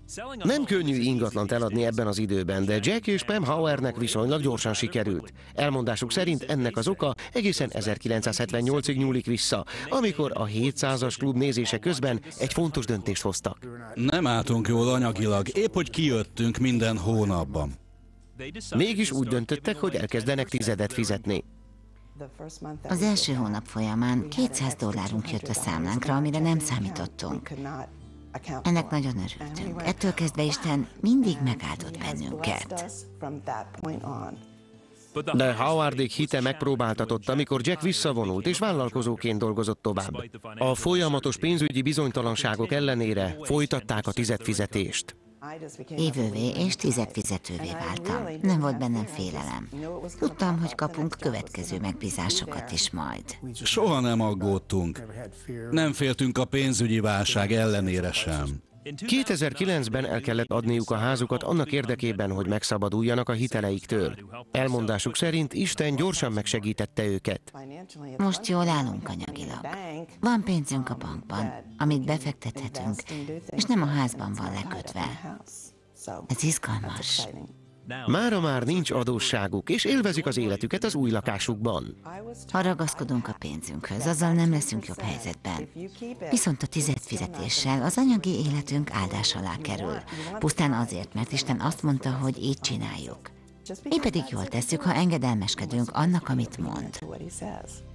Nem könnyű ingatlant eladni ebben az időben, de Jack és Pam Hauernek viszonylag gyorsan sikerült. Elmondásuk szerint ennek az oka egészen 1978-ig nyúlik vissza, amikor a 700-as klub nézése közben egy fontos döntést hoztak. Nem álltunk jól anyagilag, épp hogy kijöttünk minden hónapban. Mégis úgy döntöttek, hogy elkezdenek tizedet fizetni. Az első hónap folyamán $200 jött a számlánkra, amire nem számítottunk. Ennek nagyon örültünk. Ettől kezdve Isten mindig megáldott bennünket. De Howardék hite megpróbáltatott, amikor Jack visszavonult és vállalkozóként dolgozott tovább. A folyamatos pénzügyi bizonytalanságok ellenére folytatták a tizedfizetést. Évővé és tizedfizetővé váltam. Nem volt bennem félelem. Tudtam, hogy kapunk következő megbízásokat is majd. Soha nem aggódtunk. Nem féltünk a pénzügyi válság ellenére sem. 2009-ben el kellett adniuk a házukat annak érdekében, hogy megszabaduljanak a hiteleiktől. Elmondásuk szerint Isten gyorsan megsegítette őket. Most jól állunk anyagilag. Van pénzünk a bankban, amit befektethetünk, és nem a házban van lekötve. Ez izgalmas. Mára már nincs adósságuk, és élvezik az életüket az új lakásukban. Ha ragaszkodunk a pénzünkhöz, azzal nem leszünk jobb helyzetben. Viszont a tizedfizetéssel az anyagi életünk áldás alá kerül. Pusztán azért, mert Isten azt mondta, hogy így csináljuk. Mi pedig jól tesszük, ha engedelmeskedünk annak, amit mond.